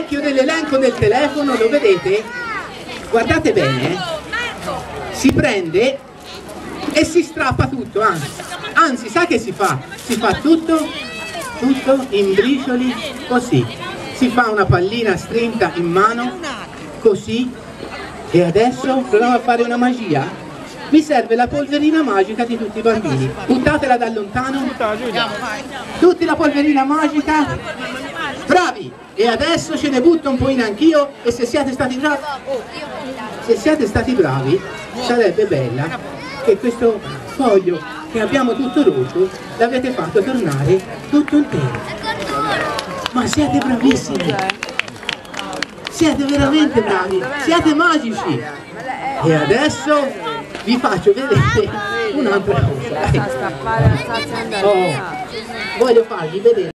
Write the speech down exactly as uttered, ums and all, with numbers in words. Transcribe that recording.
specchio dell'elenco del telefono, lo vedete? Guardate bene, eh. Si prende e si strappa tutto, anzi, anzi sa che si fa? Si fa tutto, tutto in bricioli, così. Si fa una pallina strinta in mano, così. E adesso proviamo a fare una magia. Mi serve la polverina magica di tutti i bambini. Buttatela da lontano. Tutti la polverina magica. Bravi! E adesso ce ne butto un pochino anch'io, e se siete stati bravi, se siete stati bravi, sarebbe bella che questo foglio che abbiamo tutto rotto l'avete fatto tornare tutto intero. Ma siete bravissimi! Siete veramente bravi! Siete magici! E adesso vi faccio vedere un'altra cosa. Oh, voglio farvi vedere